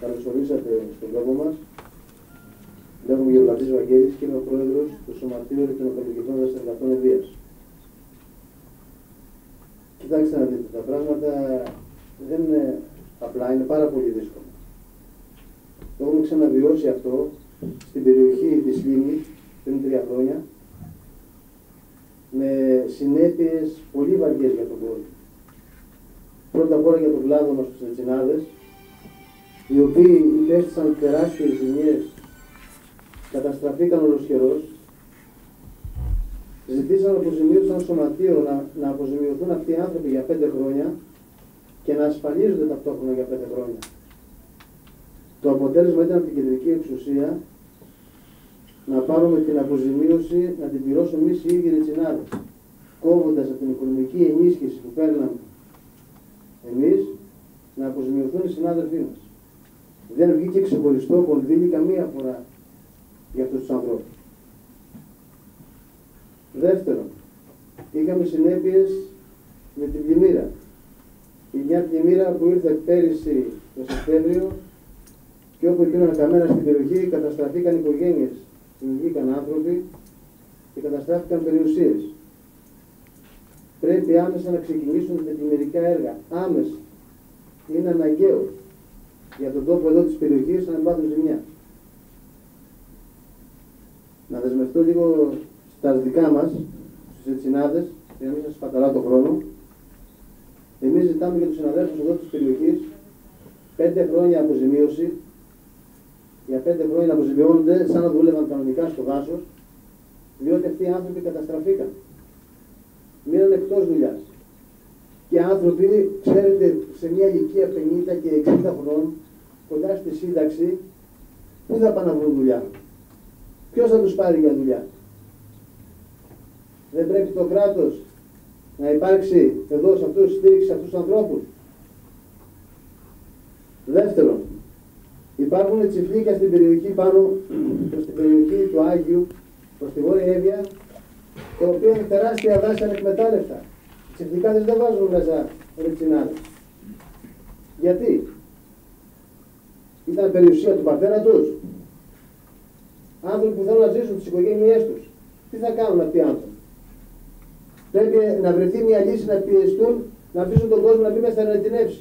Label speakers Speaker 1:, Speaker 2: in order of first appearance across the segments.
Speaker 1: καλωσορίσατε στον τόπο μας. Λέγομαι Γεωργατής Βαγγέλης και είμαι ο πρόεδρος του Σωματείου Εθνοκαλλιτικών Δραστηριοτήτων Ευβοίας. Κοιτάξτε να δείτε, τα πράγματα δεν είναι απλά, είναι πάρα πολύ δύσκολα. Το έχουμε ξαναβιώσει αυτό στην περιοχή της Λίμνης πριν 3 χρόνια, με συνέπειες πολύ βαριές για τον κόσμο. Πρώτα απ' όλα για τον κλάδο μας, τους Ελτσινάδες, οι οποίοι υπέστησαν τεράστιες ζημιές, καταστραφήκαν ολοσχερός, ζητήσαν αποζημίωση σαν σωματείο να αποζημιωθούν αυτοί οι άνθρωποι για 5 χρόνια και να ασφαλίζονται ταυτόχρονα για 5 χρόνια. Το αποτέλεσμα ήταν από την κεντρική εξουσία να πάρουμε την αποζημίωση, να την πληρώσουμε εμείς οι ίδιοι Ελτσινάδες, κόβοντας από την οικονομική ενίσχυση που παίρναμε εμείς, να αποζημιωθούν οι συνάδελφοί μας. Δεν βγήκε ξεχωριστό κονδύλι καμία φορά για αυτούς τους ανθρώπους. Δεύτερον, είχαμε συνέπειες με την πλημμύρα. Μια πλημμύρα που ήρθε πέρυσι το Σεπτέμβριο και όπου υπήρχαν καμένα στην περιοχή, καταστραφήκαν οικογένειες, δημιουργήκαν άνθρωποι και καταστράφηκαν περιουσίες. Πρέπει άμεσα να ξεκινήσουν με πλημμυρικά έργα. Άμεσα. Είναι αναγκαίο για τον τόπο εδώ της περιοχής να μην πάθουν ζημιά. Να δεσμευτώ λίγο στα δικά μας, στους Ελτσινάδες, για να μην σας παταλά το χρόνο. Εμείς ζητάμε για τους συναδέλφους εδώ της περιοχής 5 χρόνια αποζημίωση, για 5 χρόνια να αποζημιώνονται σαν να δούλευαν κανονικά στο δάσος, διότι αυτοί οι άνθρωποι καταστραφήκαν. Μείναν εκτός δουλειάς. Και άνθρωποι, ξέρετε, σε μια ηλικία 50 και 60 χρόνων, κοντά στη σύνταξη, πού θα πάνε να βρουν δουλειά? Ποιος θα τους πάρει για δουλειά? Δεν πρέπει το κράτος να υπάρξει εδώ σε αυτούς στήριξη σε αυτούς τους ανθρώπους? Δεύτερον, υπάρχουν τσιφλίκια στην περιοχή πάνω, προς την περιοχή του Άγιου, προς τη Βόρεια Εύβοια, τα οποία είναι τεράστια δάση ανεκμετάλλευτα. Οι τσιφλικάδες δεν βάζουν μέσα Ελτσινάδες. Γιατί? Ήταν περιουσία του πατέρα τους. Άνθρωποι που θέλουν να ζήσουν τις οικογένειές τους. Τι θα κάνουν αυτοί οι άνθρωποι? Πρέπει να βρεθεί μια λύση να πιεστούν, να αφήσουν τον κόσμο να μπει μέσα να ειρηνεύσει.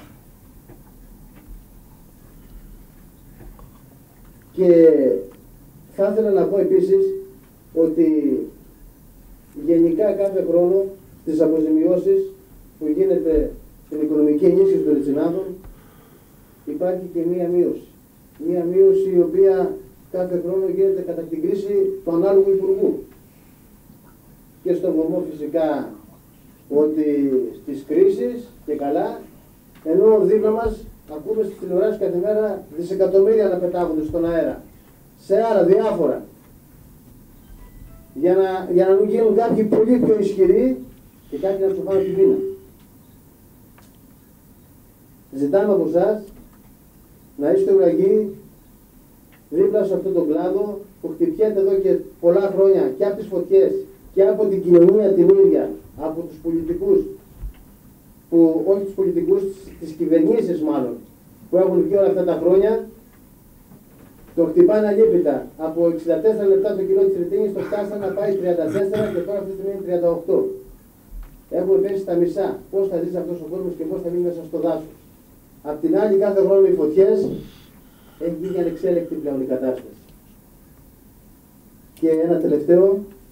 Speaker 1: Και θα ήθελα να πω επίσης ότι γενικά κάθε χρόνο στις αποζημιώσεις που γίνεται στην οικονομική ενίσχυση των Ελτσινάδων υπάρχει και μία μείωση. Μία μείωση η οποία κάθε χρόνο γίνεται κατά την κρίση του ανάλογου υπουργού. Και στον βωμό φυσικά ότι στις κρίσεις και καλά, ενώ δίπλα μας ακούμε στις τηλεοράσεις κάθε μέρα δισεκατομμύρια να πετάγονται στον αέρα, σε άλλα διάφορα, για να μην γίνουν κάποιοι πολύ πιο ισχυροί και κάποιοι να τους φάνε την πείνα. Ζητάμε από εσάς να είστε ουραγοί δίπλα σε αυτόν τον κλάδο που χτυπιέται εδώ και πολλά χρόνια και από τις φωτιές και από την κοινωνία την ίδια, από τους πολιτικούς, που, όχι τους πολιτικούς, τις κυβερνήσεις μάλλον, που έχουν βγει όλα αυτά τα χρόνια, το χτυπάνε αλίπητα. Από 64 λεπτά το κιλό της ρητίνης το φτάσανε να πάει 34 και τώρα αυτή τη στιγμή είναι 38. Έχουμε πέσει στα μισά. Πώς θα ζήσει αυτός ο κόσμος και πώς θα μείνει μέσα στο δάσος? Απ' την άλλη, κάθε χρόνο οι φωτιές έχει γίνει ανεξέλεκτη πλέον η κατάσταση. Και ένα τελευταίο,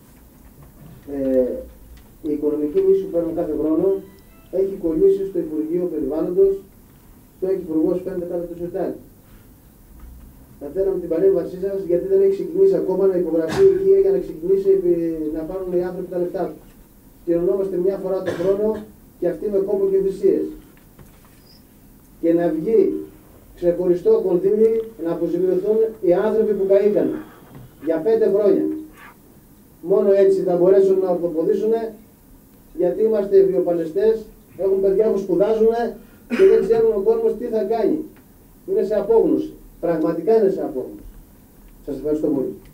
Speaker 1: η οικονομική ενίσχυση που παίρνουν κάθε χρόνο έχει κολλήσει στο Υπουργείο Περιβάλλοντος, το έχει υπουργός φαίνεται κάτω το σιρτάρι. Θα θέλαμε την παρέμβασή σας, γιατί δεν έχει ξεκινήσει ακόμα να υπογραφεί η οικία για να ξεκινήσει να πάρουν οι άνθρωποι τα λεφτά τους. Κοινωνόμαστε μια φορά το χρόνο και αυτοί με κόπο και θυσίες. Και να βγει ξεχωριστό κονδύλι να αποζημιωθούν οι άνθρωποι που καήκαν για 5 χρόνια. Μόνο έτσι θα μπορέσουν να ορθοποδήσουν, γιατί είμαστε βιοπαλαιστές, έχουν παιδιά που σπουδάζουν και δεν ξέρουν ο κόσμος τι θα κάνει. Είναι σε απόγνωση. Πραγματικά είναι σε απόγνωση. Σας ευχαριστώ πολύ.